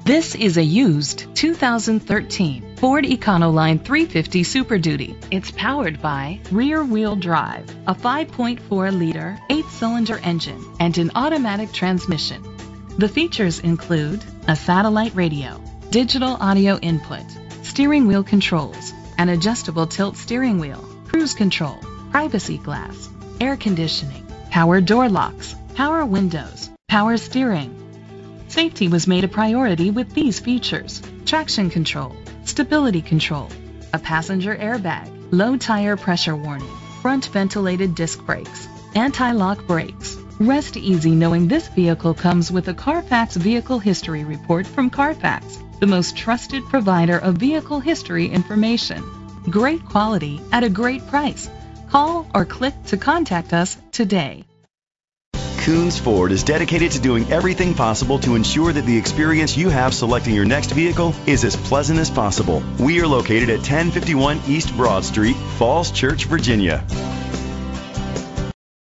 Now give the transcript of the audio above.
This is a used 2013 Ford Econoline 350 Super Duty. It's powered by rear-wheel drive, a 5.4-liter, 8-cylinder engine, and an automatic transmission. The features include a satellite radio, digital audio input, steering wheel controls, an adjustable tilt steering wheel, cruise control, privacy glass, air conditioning, power door locks, power windows, power steering. Safety was made a priority with these features: traction control, stability control, a passenger airbag, low tire pressure warning, front ventilated disc brakes, anti-lock brakes. Rest easy knowing this vehicle comes with a Carfax Vehicle History Report from Carfax, the most trusted provider of vehicle history information. Great quality at a great price. Call or click to contact us today. Koons Ford is dedicated to doing everything possible to ensure that the experience you have selecting your next vehicle is as pleasant as possible. We are located at 1051 East Broad Street, Falls Church, Virginia.